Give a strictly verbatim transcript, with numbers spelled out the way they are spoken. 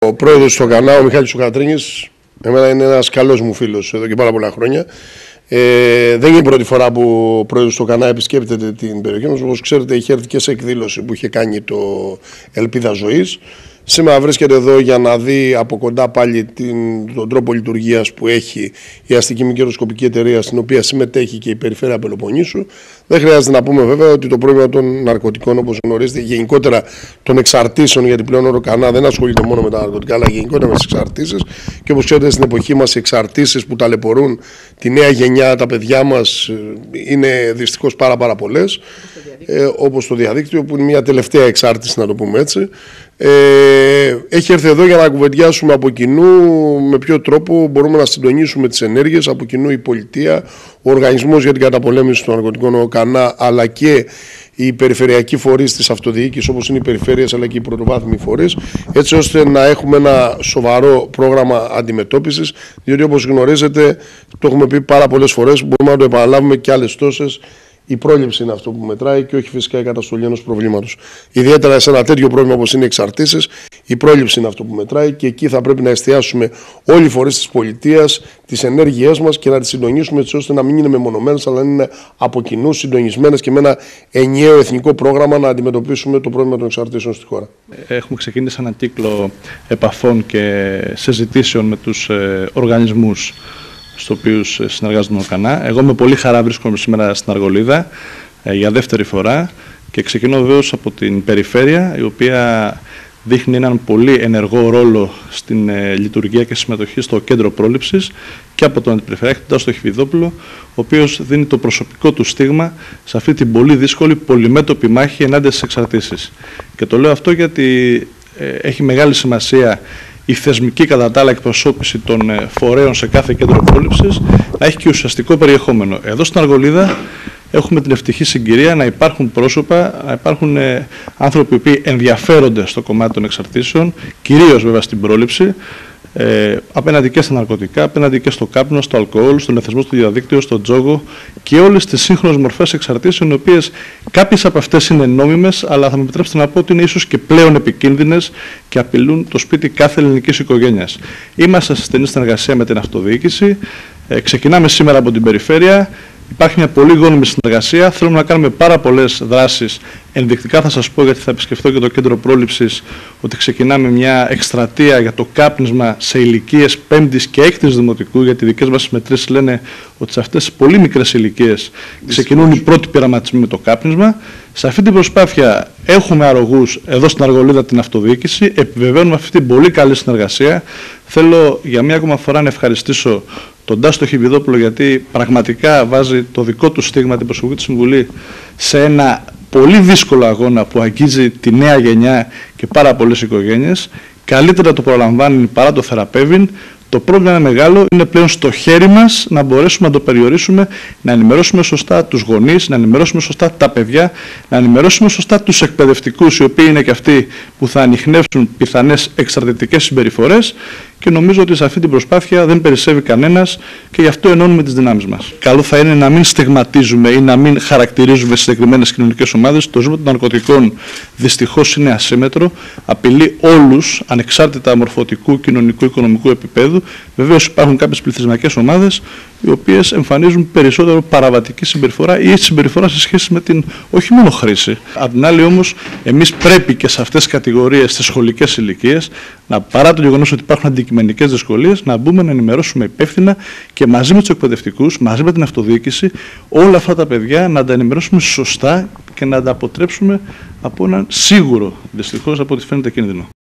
Ο πρόεδρος του Κανά, ο Μιχάλης ο Κατρίνης, εμένα είναι ένας καλός μου φίλος εδώ και πάρα πολλά χρόνια. Ε, δεν είναι η πρώτη φορά που ο πρόεδρος του Κανά επισκέπτεται την περιοχή μας. Όπως ξέρετε, είχε έρθει και σε εκδήλωση που είχε κάνει το Ελπίδα Ζωής. Σήμερα βρίσκεται εδώ για να δει από κοντά πάλι την, τον τρόπο λειτουργίας που έχει η αστική μη κερδοσκοπική εταιρεία, στην οποία συμμετέχει και η Περιφέρεια Πελοποννήσου. Δεν χρειάζεται να πούμε βέβαια ότι το πρόβλημα των ναρκωτικών, όπως γνωρίζετε, γενικότερα των εξαρτήσεων, γιατί πλέον ο Κανά δεν ασχολείται μόνο με τα ναρκωτικά, αλλά γενικότερα με τις εξαρτήσεις. Και όπως ξέρετε, στην εποχή μας οι εξαρτήσεις που ταλαιπωρούν τη νέα γενιά, τα παιδιά μας, είναι δυστυχώς πάρα, πάρα πολλές. Ε, όπως το διαδίκτυο, που είναι μια τελευταία εξάρτηση, να το πούμε έτσι. Ε, έχει έρθει εδώ για να κουβεντιάσουμε από κοινού με ποιο τρόπο μπορούμε να συντονίσουμε τις ενέργειες από κοινού, η πολιτεία, ο Οργανισμός για την Καταπολέμηση των Ναρκωτικών, ο Κανά, αλλά και οι περιφερειακοί φορείς της αυτοδιοίκησης, όπως είναι οι περιφέρειες αλλά και οι πρωτοβάθμιοι φορείς, έτσι ώστε να έχουμε ένα σοβαρό πρόγραμμα αντιμετώπισης, διότι όπως γνωρίζετε, το έχουμε πει πάρα πολλές φορές, μπορούμε να το επαναλάβουμε και άλλες τόσες. Η πρόληψη είναι αυτό που μετράει και όχι φυσικά η καταστολή ενός προβλήματος. Ιδιαίτερα σε ένα τέτοιο πρόβλημα όπως είναι οι εξαρτήσεις, η πρόληψη είναι αυτό που μετράει και εκεί θα πρέπει να εστιάσουμε όλοι οι φορείς της πολιτείας, τις ενέργειές μας και να τις συντονίσουμε έτσι ώστε να μην είναι μεμονωμένες, αλλά να είναι από κοινού συντονισμένες και με ένα ενιαίο εθνικό πρόγραμμα να αντιμετωπίσουμε το πρόβλημα των εξαρτήσεων στη χώρα. Έχουμε ξεκινήσει έναν κύκλο επαφών και συζητήσεων με τους ε, οργανισμούς στους οποίους συνεργάζονται ο Κανά. Εγώ με πολύ χαρά βρίσκομαι σήμερα στην Αργολίδα ε, για δεύτερη φορά και ξεκινώ βεβαίως από την περιφέρεια, η οποία δείχνει έναν πολύ ενεργό ρόλο στην ε, λειτουργία και συμμετοχή στο κέντρο πρόληψης, και από τον Αντιπεριφερειάρχη τον Χιβιδόπουλο, ο οποίος δίνει το προσωπικό του στίγμα σε αυτή την πολύ δύσκολη πολυμέτωπη μάχη ενάντια στις εξαρτήσεις. Και το λέω αυτό γιατί ε, έχει μεγάλη σημασία η θεσμική κατά τα άλλα εκπροσώπηση των φορέων σε κάθε κέντρο πρόληψης να έχει και ουσιαστικό περιεχόμενο. Εδώ στην Αργολίδα έχουμε την ευτυχή συγκυρία να υπάρχουν πρόσωπα, να υπάρχουν ε, άνθρωποι που ενδιαφέρονται στο κομμάτι των εξαρτήσεων, κυρίως βέβαια στην πρόληψη, ε, απέναντι και στα ναρκωτικά, απέναντι και στο κάπνο, στο αλκοόλ, στον εθισμό στο διαδίκτυο, στο τζόγο και όλες τις σύγχρονες μορφές εξαρτήσεων, οι οποίες κάποιες από αυτές είναι νόμιμες, αλλά θα με επιτρέψετε να πω ότι είναι ίσως και πλέον επικίνδυνες και απειλούν το σπίτι κάθε ελληνικής οικογένειας. Είμαστε σε στενή συνεργασία με την αυτοδιοίκηση. Ε, ξεκινάμε σήμερα από την περιφέρεια. Υπάρχει μια πολύ γόνιμη συνεργασία. Θέλουμε να κάνουμε πάρα πολλές δράσεις. Ενδεικτικά θα σας πω, γιατί θα επισκεφθώ και το κέντρο πρόληψης, ότι ξεκινάμε μια εκστρατεία για το κάπνισμα σε ηλικίες πέμπτης και έκτης δημοτικού, γιατί οι δικές μας μετρήσεις λένε ότι σε αυτές τις πολύ μικρές ηλικίες ξεκινούν οι πρώτοι πειραματισμοί με το κάπνισμα. Σε αυτή την προσπάθεια έχουμε αρρωγούς εδώ στην Αργολίδα, την αυτοδιοίκηση, επιβεβαίνουμε αυτή την πολύ καλή συνεργασία. Θέλω για μία ακόμα φορά να ευχαριστήσω τον Τάστο Χιβιδόπουλο, γιατί πραγματικά βάζει το δικό του στίγμα, την προσωπική του συμβουλή, σε ένα πολύ δύσκολο αγώνα που αγγίζει τη νέα γενιά και πάρα πολλές οικογένειες. Καλύτερα το προλαμβάνει παρά το θεραπεύει. Το πρόβλημα είναι μεγάλο, είναι πλέον στο χέρι μας να μπορέσουμε να το περιορίσουμε, να ενημερώσουμε σωστά τους γονείς, να ενημερώσουμε σωστά τα παιδιά, να ενημερώσουμε σωστά τους εκπαιδευτικούς, οι οποίοι είναι και αυτοί που θα ανιχνεύσουν πιθανές εξαρτητικές συμπεριφορές, και νομίζω ότι σε αυτή την προσπάθεια δεν περισσεύει κανένας και γι' αυτό ενώνουμε τις δυνάμεις μας. Καλό θα είναι να μην στιγματίζουμε ή να μην χαρακτηρίζουμε συγκεκριμένες κοινωνικές ομάδες. Το ζήτημα των ναρκωτικών δυστυχώς είναι ασύμετρο, απειλεί όλους, ανεξάρτητα μορφωτικού, κοινωνικού, οικονομικού επίπεδου. Βεβαίως υπάρχουν κάποιες πληθυσμιακές ομάδες οι οποίες εμφανίζουν περισσότερο παραβατική συμπεριφορά ή συμπεριφορά σε σχέση με την όχι μόνο χρήση. Απ' την άλλη όμως, εμείς πρέπει και σε αυτές τις κατηγορίες, στις σχολικές ηλικίες, να, παρά το γεγονός ότι υπάρχουν αντικειμενικές δυσκολίες, να μπούμε να ενημερώσουμε υπεύθυνα και μαζί με τους εκπαιδευτικούς, μαζί με την αυτοδιοίκηση, όλα αυτά τα παιδιά να τα ενημερώσουμε σωστά και να τα αποτρέψουμε από έναν σίγουρο, δυστυχώς από ό,τι φαίνεται, κίνδυνο.